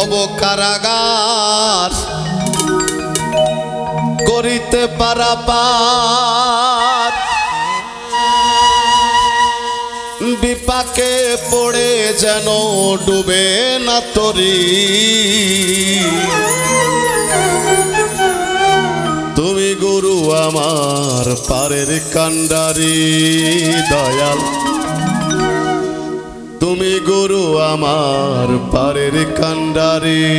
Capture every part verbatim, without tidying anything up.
ভব কারাগার করিতে পারাপার বিপাকে পড়ে যেন ডুবে না তরি তুমি গুরু আমার পারের কান্ডারি দয়াল তুমি গুরু আমার পারের কান্ডারি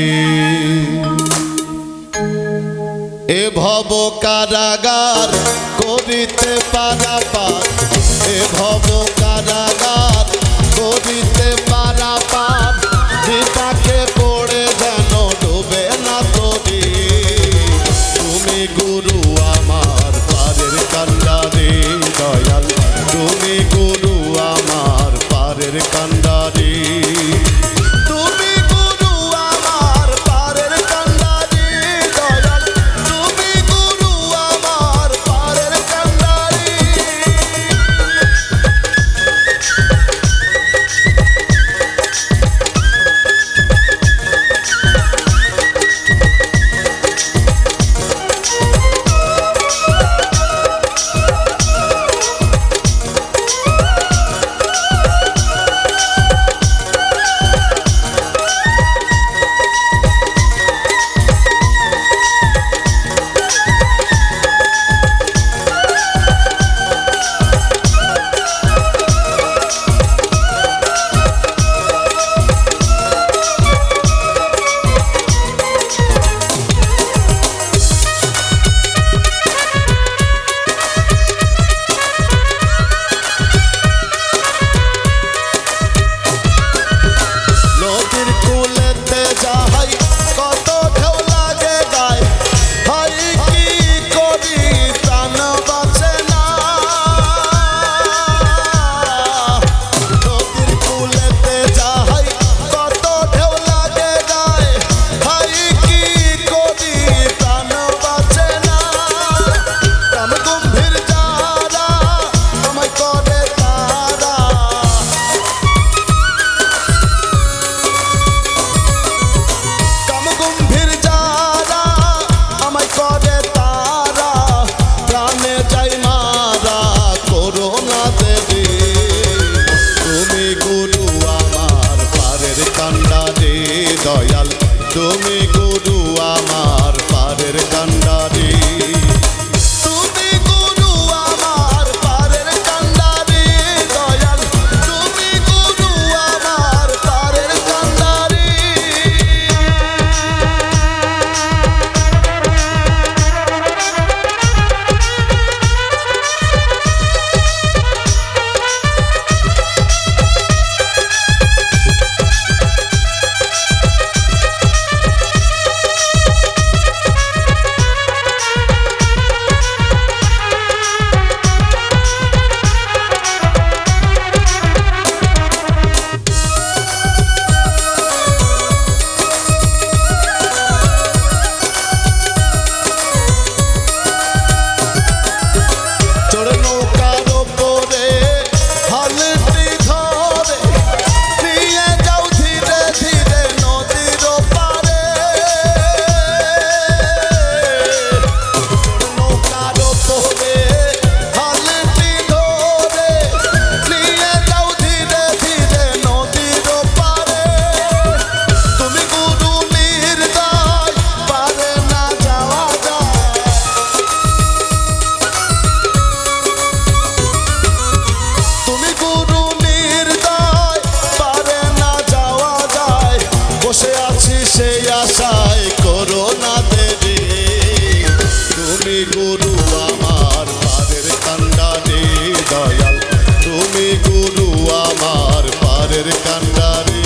এ ভব কারাগার করিতে পারাপার এ ভব কারাগার করিতে পারাপার বিপাকে পড়ে যেন ডুবে না তরি তুমি গুরু আমার পারের কান্ডারি দয়াল তুমি গুরু আমার পারের কান্ডারি তুমি গুরু আমার পারের কান্ডারি দয়াল তুমি গুরু আমার পারের কান্ডারি দয়াল তুমি গুরু আমার পারের কান্ডারি তুমি গুরু আমার পারের কান্ডারি দয়াল তুমি গুরু আমার পারের কান্ডারি গুরু আমার পারের কান্ডারি দয়াল তুমি গুরু আমার পারের কান্ডারি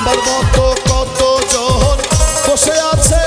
আপনার মতো কত জন বসে আছে